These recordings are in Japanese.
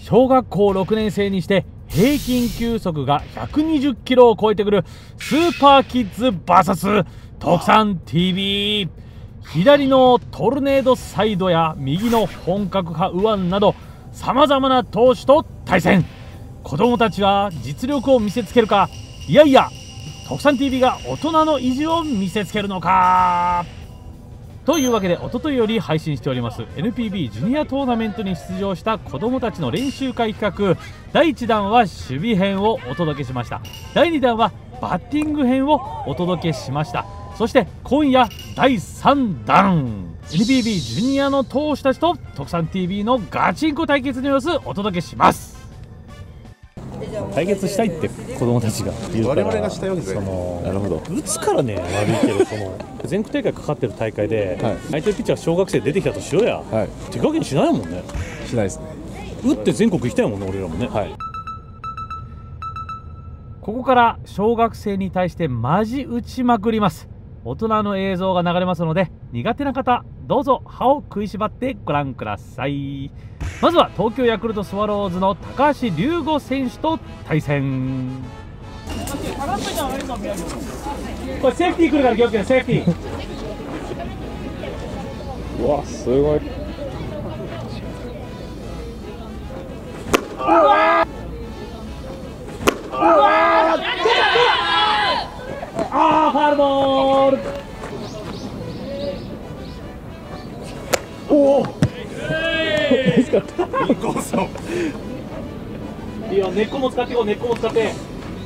小学校6年生にして平均球速が120キロを超えてくるスーパーキッズ VS 特産 TV。 左のトルネードサイドや右の本格派右腕などさまざまな投手と対戦。子供たちは実力を見せつけるか、いやいや特産 TV が大人の意地を見せつけるのか。というわけで、一昨日より配信しております NPB ジュニアトーナメントに出場した子どもたちの練習会企画、第1弾は守備編をお届けしました。第2弾はバッティング編をお届けしました。そして今夜第3弾、 NPB ジュニアの投手たちと特産 TV のガチンコ対決の様子お届けします。対決したいって子供たちが言うから、 我々がしたいわけですね。なるほど。 打つからね、悪いけど、全国大会かかってる大会で、 はい、 相手のピッチャーが小学生出てきたとしようや、はい、手加減しないもんね。 しないですね。 打って全国行きたいもんね、俺らもね。はい、ここから小学生に対してマジ打ちまくります。大人の映像が流れますので、苦手な方どうぞ歯を食いしばってご覧ください。まずは東京ヤクルトスワローズの高橋龍吾選手と対戦。これセーフティー来るから気をつけて、セーフティー。 うわ、すごい。 あー、ファウルボール。おお、ナイスカット。インコースのいいよ、根っこも使っていこう、根っこも使って。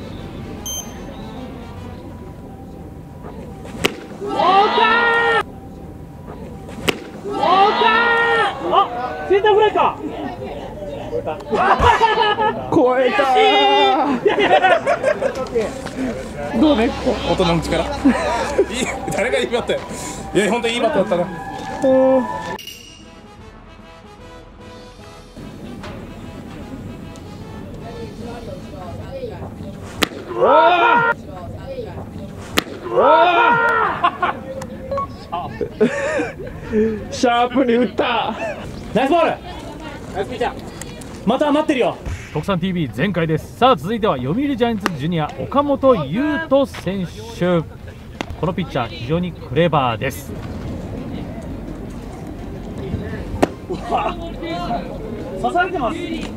おーかー、おーかー、あ、センターフライか。 超えたー。どうね、大人の力。誰がいいバッターや。いや、本当にいいバッターだったな。シャープに打った。 ナイスボール、ナイスピッチャー。また待ってるよ。特産 TV 全開です。さあ続いては読売ジャイアンツジュニア岡本優斗選手。このピッチャー非常にクレバーです。刺されてます。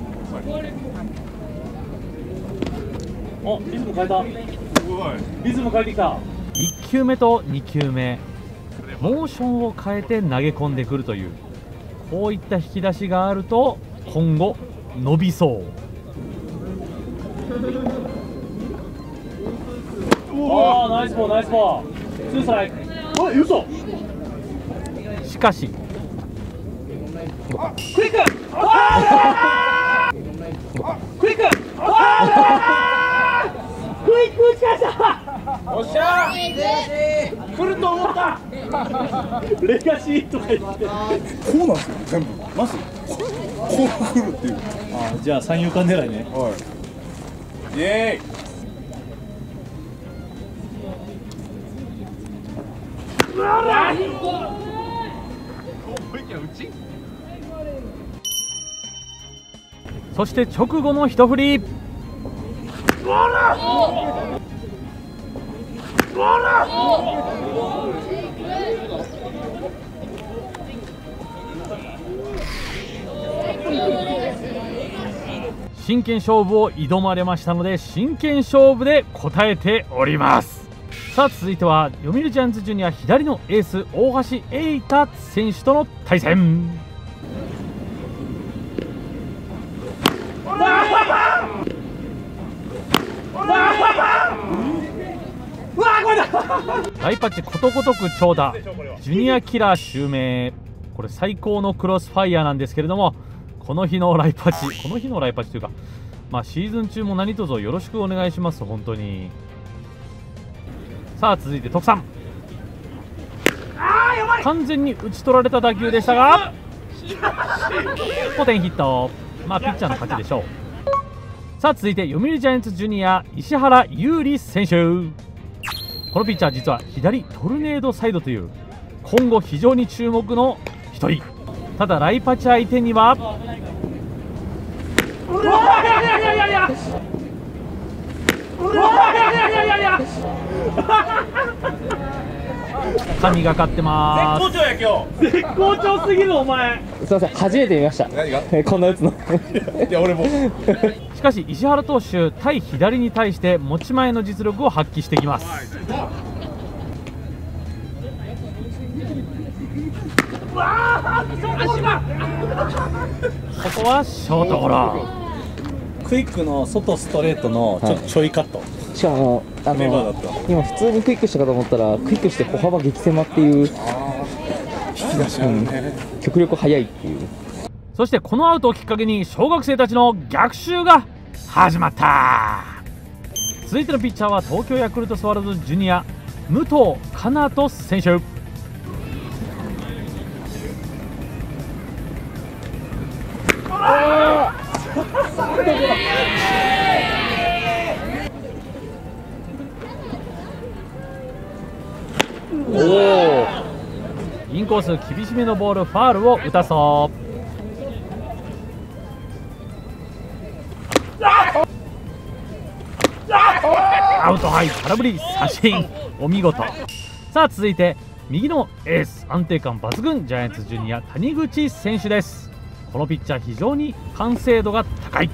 お、リズム変えた。リズム変えてきた。1球目と2球目、モーションを変えて投げ込んでくるという、こういった引き出しがあると今後伸びそう。ああ、ナイスボール、ナイスボール。ツーストライク。あ、嘘。しかしクイック、クイック、クイック打ち返した。おっしゃー、来ると思った。レガシーとか言って。 こうなんですよ、全部。マジこう来るっていう。 あ、じゃあ三遊間狙いね。 はい。イエーイ。 そして直後の一振り。真剣勝負を挑まれましたので、真剣勝負で答えております。さあ続いては読売ジャイアンツジュニア左のエース大橋瑛太選手との対戦。ライパチことごとく長打、ジュニアキラー襲名。これ最高のクロスファイヤーなんですけれども、この日のライパチというか、まあシーズン中も何卒よろしくお願いします、本当に。さあ続いて徳さん。完全に打ち取られた打球でしたがポテンヒット。まあピッチャーの勝ちでしょう。さあ続いて読売ジャイアンツジュニア石原優里選手。このピッチャー実は左トルネードサイドという今後非常に注目の一人。ただライパチ相手には神がかってま絶好調や今日。 す。絶好調すぎるお前。 すいません、初めて見ました。 何が？ こんなやつの。 いや俺も。 しかし石原投手、対左に対して持ち前の実力を発揮してきます。ここはショートゴロ。 クイックの外ストレートのちょいカット。 しかもレバーだった。 今普通にクイックしたかと思ったら、クイックして歩幅激狭っていう、 引き出しあるね。 極力速いっていう。 そしてこのアウトをきっかけに小学生たちの逆襲が始まった。続いてのピッチャーは東京ヤクルトスワローズジュニア武藤奏人選手。インコース厳しめのボール、ファールを打たそう。アウト、はい、空振り三振、お見事。さあ続いて右のエース、安定感抜群、ジャイアンツジュニア谷口選手です。このピッチャー非常に完成度が高い。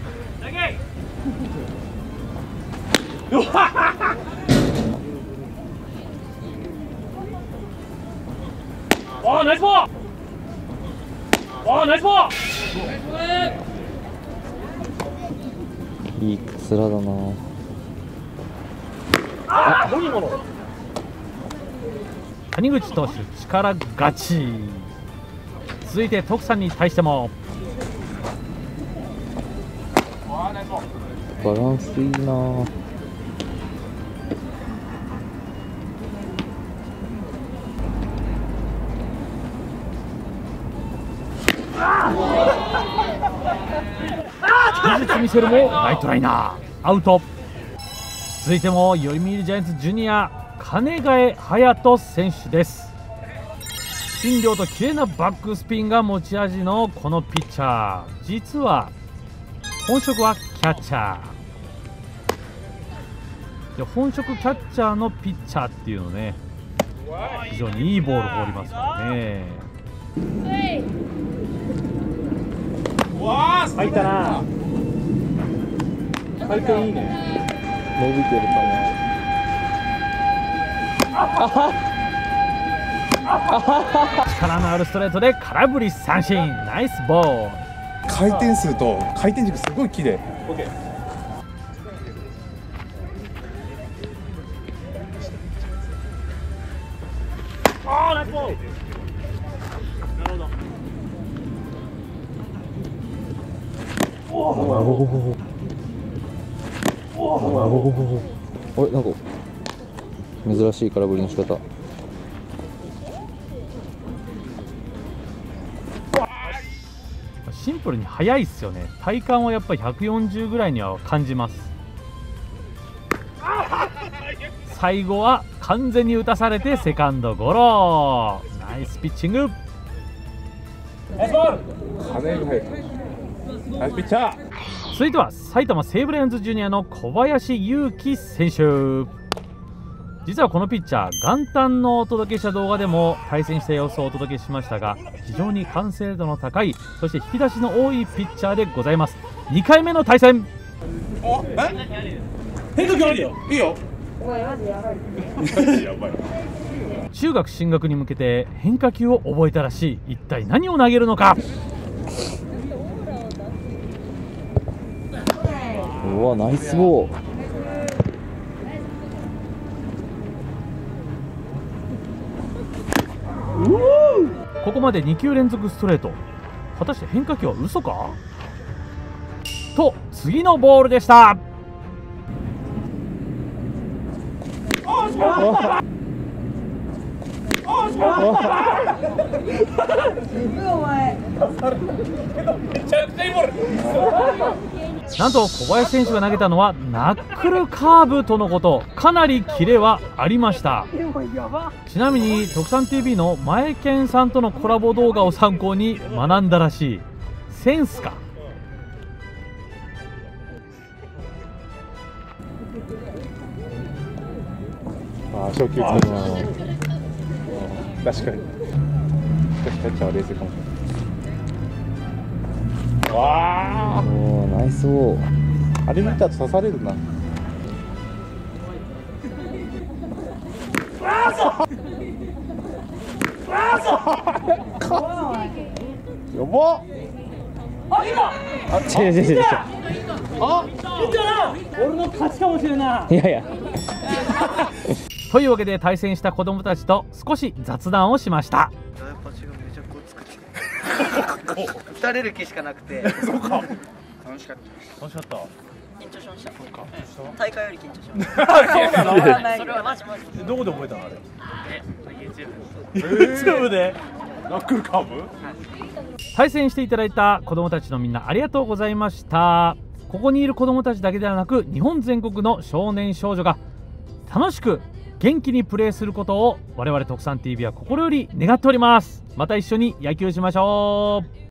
おー、ナイスボール。おー、ナイスボール。 いい面だな。 谷口投手力勝ち。続いて徳さんに対してもバランスいいな。 技術見せるもライトライナー、アウト。続いても読売ジャイアンツジュニア金ヶ谷隼人選手です。スピン量と綺麗なバックスピンが持ち味のこのピッチャー、実は本職はキャッチャーで、本職キャッチャーのピッチャーっていうのね、非常にいいボール放りますからね。 入ったな。回転いいね。 伸びてるか力のあるストレートで空振り三振、ナイスボール。 回転数と回転軸すごい綺麗。 あー、ナイスボール。なるほど。 あれ、なんか珍しい空振りの仕方。 シンプルに速いっすよね。体感はやっぱり140ぐらいには感じます。最後は完全に打たされてセカンドゴロ。ナイスピッチング。 ナイスボール。金が入る。ナイスピッチャー。 続いては埼玉西武ライオンズジュニアの小林勇輝選手。実はこのピッチャー、元旦のお届けした動画でも対戦した様子をお届けしましたが、非常に完成度の高い、そして引き出しの多いピッチャーでございます。2回目の対戦。 お、 変化球あるよ。 いいよ。 中学進学に向けて変化球を覚えたらしい。一体何を投げるのか。 うわ、ナイスボール。 ここまで2球連続ストレート。果たして変化球は嘘かと、次のボールでした。なんと小林選手が投げたのはナックルカーブとのこと。かなりキレはありました。ちなみに特産 TV の前健さんとのコラボ動画を参考に学んだらしい。センスか。 ああ、初球確かに。少しキャッチャーは冷静かもしれない。わあ、 おお、ナイスボール。 あれ見たら刺されるな。やばっ。 違う違う違う違う。 俺の勝ちかもしれない。 いやいや。 というわけで対戦した子供たちと少し雑談をしました。 打たれる気しかなくて。 そうか。 楽しかった。 楽しかった。 緊張しました。大会より緊張しました。それはマジマジ。 どこで覚えたのあれ。 YouTube でナックルカーブ？ 対戦していただいた子供たちのみんなありがとうございました。ここにいる子供たちだけではなく日本全国の少年少女が楽しく元気にプレーすることを我々特産 TV は心より願っております。また一緒に野球しましょう。